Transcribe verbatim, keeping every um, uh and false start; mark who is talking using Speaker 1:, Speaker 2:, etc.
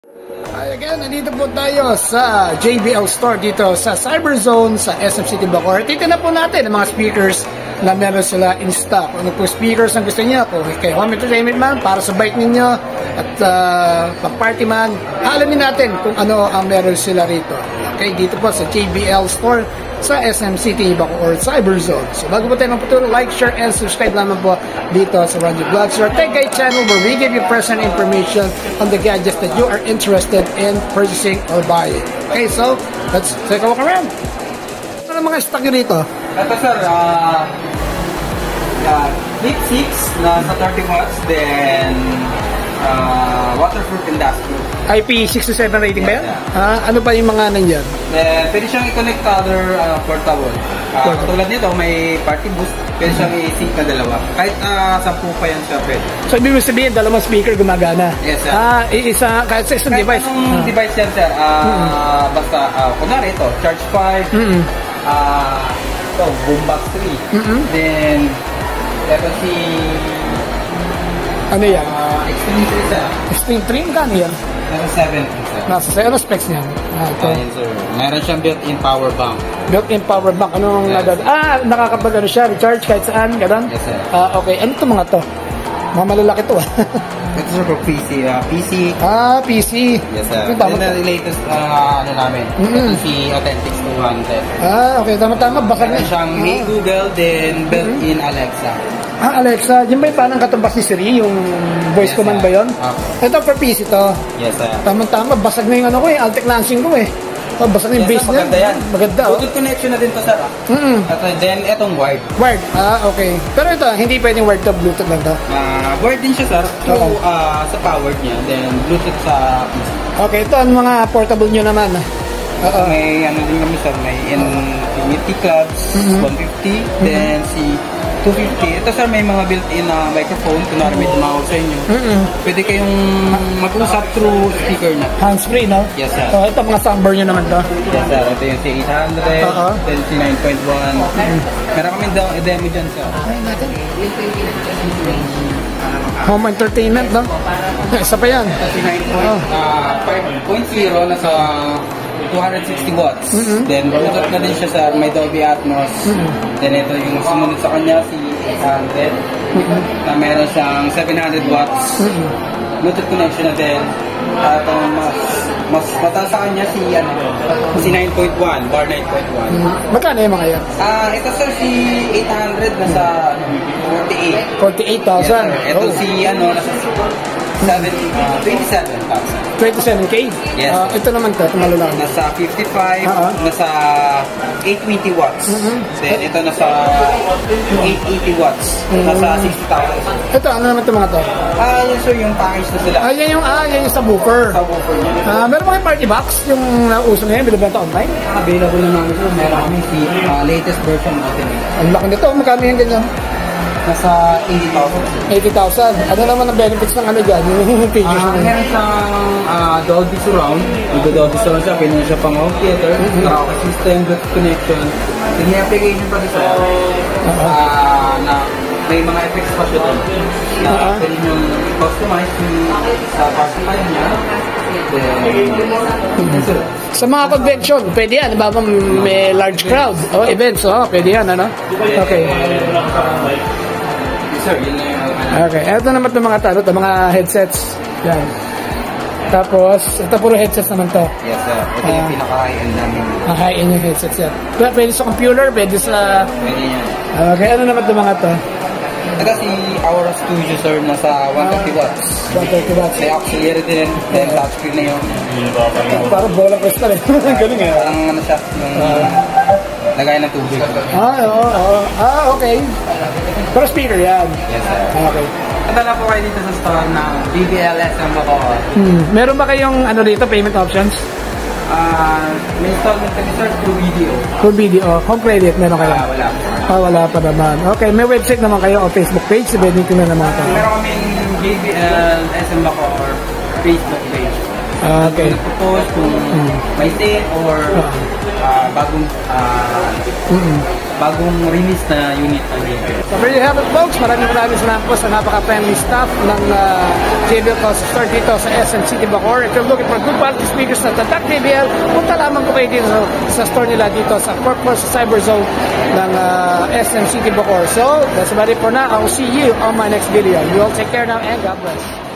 Speaker 1: Hi again, nandito po tayo sa J B L Store dito sa Cyberzone sa S M City Bacoor. Titignan po natin ang mga speakers na meron sila in stock. Ano po speakers ang gusto niyo? Kung kay home entertainment man, para sa bike ninyo at uh, pag-party man, alamin natin kung ano ang meron sila rito. Okay, dito po sa J B L Store sa S M City Bacoor Cyberzone. So bago po tayo magpatuloy, like, share, and subscribe naman po dito sa Randy Vlogs, your tech guide channel where we give you personal information on the gadgets that you are interested in purchasing or buying. Okay, so let's take a walk around. Ano mga stock nyo rito?
Speaker 2: Ito sir, uh, uh, Flip six na sa thirty watts, then uh, waterproof industrial.
Speaker 1: I P sixty-seven rating ba yan?
Speaker 2: Yeah, yeah.
Speaker 1: Ah, ano pa yung mga nandiyan?
Speaker 2: Then pwede siyang i-connect to other uh, portable. Uh, katulad nito, may party boost, pwede siyang i-sync na dalawa. Kahit uh, sampu pa yan siya pwede.
Speaker 1: So ibig sabihin, dalawang speaker gumagana?
Speaker 2: Yes sir.
Speaker 1: Ah, isa, kahit sa isang
Speaker 2: kahit
Speaker 1: device?
Speaker 2: Kahit
Speaker 1: ah.
Speaker 2: device yan sir, uh, mm-hmm. basta, uh, kunwari ito, Charge five, mm-hmm. uh, ito, Boombox three, mm-hmm. then, ito si...
Speaker 1: Ano yan?
Speaker 2: Uh, Extreme three sir.
Speaker 1: Extreme three? Magkano yan?
Speaker 2: Nasa seven sir.
Speaker 1: Nasa sa ano specs niyan? Ah, ito.
Speaker 2: Ayan sir. Meron siyang built-in power bank.
Speaker 1: Built-in power bank. Anong
Speaker 2: yes.
Speaker 1: nagad? Ah, nakakapag ano siya, recharge kahit saan, gano'n?
Speaker 2: Yes sir.
Speaker 1: Ah, okay. Ano ito mga to? Mga malalaki to.
Speaker 2: Ito sir for P C. Uh, P C.
Speaker 1: Ah, P C.
Speaker 2: Yes sir.
Speaker 1: Ito, tama.
Speaker 2: Then the latest uh, ano namin.
Speaker 1: Mm-hmm.
Speaker 2: Ito si Authentics two hundred.
Speaker 1: Ah, okay. Tama-tama. Baka
Speaker 2: Meron
Speaker 1: na.
Speaker 2: siyang
Speaker 1: ah.
Speaker 2: Hey Google, then built-in mm-hmm. Alexa.
Speaker 1: Ah, Alexa. Yung ba yung parang katumbas ni Siri? Yung voice
Speaker 2: yes,
Speaker 1: command
Speaker 2: sir.
Speaker 1: ba yun?
Speaker 2: Okay.
Speaker 1: Ito for P C to.
Speaker 2: Yes sir.
Speaker 1: Tama-tama. Basag na yung ano ko eh. Altec launching ko eh. Oh, basag na yung
Speaker 2: yes,
Speaker 1: base
Speaker 2: sir, maganda
Speaker 1: niya.
Speaker 2: yan.
Speaker 1: Maganda. Oh.
Speaker 2: Bluetooth connection na din to sir. Ah.
Speaker 1: Mm-hmm.
Speaker 2: At then itong wired.
Speaker 1: Wired. Ah, okay. Pero ito, hindi pwedeng wired to Bluetooth lang to.
Speaker 2: Uh, wired din siya sir. So,
Speaker 1: okay.
Speaker 2: uh, sa powered niya. Then Bluetooth sa P C.
Speaker 1: Okay, ito ang mga portable nyo naman.
Speaker 2: Uh, may ano din kami sir, may Infinity Clubs mm-hmm. one fifty, mm-hmm. then si two fifty. Ito sir, may mga built-in na uh, microphone, kunwari may tumawag sa inyo. Mm-hmm. Pwede kayong mag-usap through speaker na.
Speaker 1: Hands-free, no?
Speaker 2: Yes sir.
Speaker 1: Oh, ito mga soundbar nyo naman to.
Speaker 2: Yes sir, ito yung C eight hundred, uh-huh. then C nine point one. Mm-hmm. Meron kami demo dyan sir.
Speaker 1: Home entertainment, no? Isa pa yan.
Speaker 2: Ito C nine point zero, nasa two hundred sixty watts. Mm-hmm. Then Bluetooth na din siya sa may Dolby Atmos. Mm-hmm. Then ito yung sumunod sa kanya si eight hundred. Mm-hmm. Na meron siyang seven hundred watts. Mm-hmm. Bluetooth connection na din. At uh, mas mas mataas sa kanya si ano, si nine point one, bar nine point one.
Speaker 1: Mm-hmm. Magkano yung mga yan?
Speaker 2: Ah, uh, ito sir si eight hundred nasa forty-eight.
Speaker 1: forty-eight thousand.
Speaker 2: Yes, ito oh. si ano nasa twenty-seven thousand.
Speaker 1: twenty-seven K?
Speaker 2: Yes.
Speaker 1: Uh, ito naman to, tumalala.
Speaker 2: Nasa fifty-five, uh-huh. nasa eight twenty watts. Mm-hmm. Then ito nasa eight eighty watts. Mm-hmm. Nasa sixty thousand.
Speaker 1: Ito, ano naman ito mga to?
Speaker 2: Ah, yun sir, yung package na sila.
Speaker 1: Ah, yan yung, ah, yan yung subwoofer.
Speaker 2: Subwoofer niya.
Speaker 1: Ah, meron ba yung party box? Yung nauso na yan, binibenta online?
Speaker 2: Available na namin sir. Meron kami si uh, latest version natin.
Speaker 1: Ang laki nito, magkano yung ganyan?
Speaker 2: Nasa eighty thousand.
Speaker 1: eighty thousand. Ano naman ang benefits ng ano dyan? Yung pages
Speaker 2: uh,
Speaker 1: na
Speaker 2: meron siyang uh, Dolby Surround. Yung Dolby Surround siya, pwede siya pang home theater, mm-hmm. karaoke system, Bluetooth connection. Then may application pa siya uh-huh. uh, na may mga effects pa siya doon. Na uh-huh. pwede nyo customize sa party time niya.
Speaker 1: Mm-hmm. Sa mga convention, pwede yan. Baba may large crowd. Oh, events. Oh, pwede yan, ano? Okay.
Speaker 2: Sir, yun na yung...
Speaker 1: Okay, eto naman itong mga talo, itong mga headsets. Yan. Tapos, ito puro headsets naman to.
Speaker 2: Yes, sir. Ito uh, yung pinaka-high-end namin.
Speaker 1: Ah, high-end yung headsets yan. Pwede sa computer, pwede sa...
Speaker 2: Pwede yan.
Speaker 1: Okay, ano naman itong mga to?
Speaker 2: Ito si Aura Studio, sir, nasa one thirty watts.
Speaker 1: one thirty watts.
Speaker 2: May auxiliary din, then touchscreen na yun.
Speaker 1: Parang bola crystal eh. Galing eh.
Speaker 2: Parang ano siya, yung... lagay ng tubig.
Speaker 1: Ah, oo, oo. Ah, okay. Pero speaker yan.
Speaker 2: Yes, sir.
Speaker 1: Okay.
Speaker 2: Padala po kayo dito sa store ng B B L S M Bacoor.
Speaker 1: Hmm. Meron ba kayong ano dito, payment options?
Speaker 2: Ah, uh, may installment kami sir through video.
Speaker 1: Through video. Home credit, meron kayo?
Speaker 2: Ah, wala.
Speaker 1: Ah, wala pa naman. Okay, may website naman kayo o Facebook page, sabihin ko na naman ito.
Speaker 2: Meron kaming B B L S M Bacoor Facebook page.
Speaker 1: Ah, okay.
Speaker 2: Nagpo-post kung hmm. may sale or uh, ah, bagong ah, bagong release na unit ng J B L.
Speaker 1: So there you have it, folks. Maraming maraming salamat po sa napaka-friendly staff ng uh, J B L Call Store dito sa S M City Bacoor. If you're looking for good quality speakers na tatak J B L, punta lamang ko kayo dito sa, sa store nila dito sa fourth floor sa Cyber Zone ng uh, S M City Bacoor. So that's about it for now. I will see you on my next video. You all take care now and God bless.